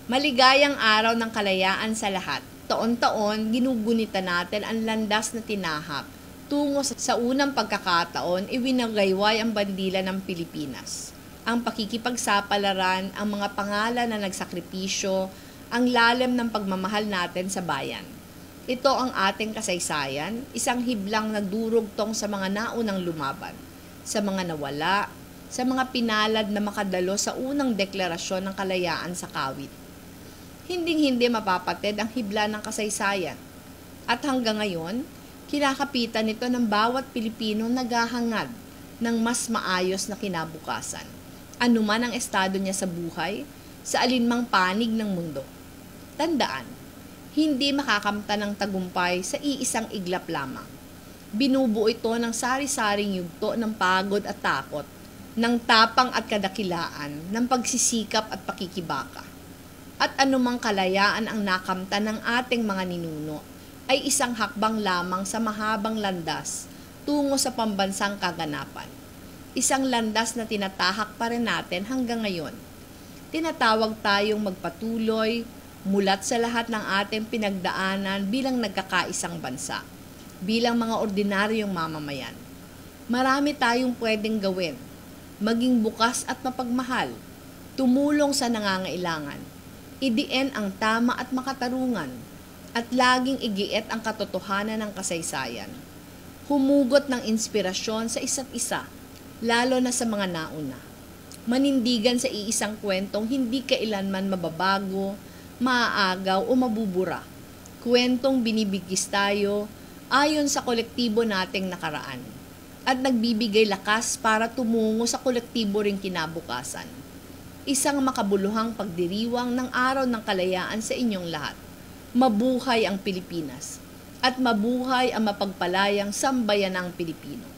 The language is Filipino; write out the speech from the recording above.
Maligayang araw ng kalayaan sa lahat. Taon-taon, ginugunita natin ang landas na tinahak. Tungo sa unang pagkakataon, iwinagayway ang bandila ng Pilipinas. Ang pakikipagsapalaran, ang mga pangalan na nagsakripisyo, ang lalim ng pagmamahal natin sa bayan. Ito ang ating kasaysayan, isang hiblang nagdurugtong sa mga naunang lumaban, sa mga nawala, sa mga pinalad na makadalo sa unang deklarasyon ng kalayaan sa Kawit. Hinding-hindi mapapatid ang hibla ng kasaysayan. At hanggang ngayon, kinakapitan nito ng bawat Pilipino naghahangad ng mas maayos na kinabukasan. Anuman ang estado niya sa buhay, sa alinmang panig ng mundo. Tandaan, hindi makakamta ng tagumpay sa iisang iglap lamang. Binubuo ito ng sari-saring yugto ng pagod at takot, ng tapang at kadakilaan, ng pagsisikap at pakikibaka. At anumang kalayaan ang nakamta ng ating mga ninuno ay isang hakbang lamang sa mahabang landas tungo sa pambansang kaganapan. Isang landas na tinatahak pa rin natin hanggang ngayon. Tinatawag tayong magpatuloy, mulat sa lahat ng ating pinagdaanan bilang nagkakaisang bansa, bilang mga ordinaryong mamamayan. Marami tayong pwedeng gawin, maging bukas at mapagmahal, tumulong sa nangangailangan, idiin ang tama at makatarungan, at laging igiit ang katotohanan ng kasaysayan. Humugot ng inspirasyon sa isa't isa, lalo na sa mga nauna. Manindigan sa iisang kwentong hindi kailanman mababago, maaagaw o mabubura. Kwentong binibigkis tayo ayon sa kolektibo nating nakaraan at nagbibigay lakas para tumungo sa kolektibo ring kinabukasan. Isang makabuluhang pagdiriwang ng araw ng kalayaan sa inyong lahat. Mabuhay ang Pilipinas at mabuhay ang mapagpalayang sambayanang Pilipino.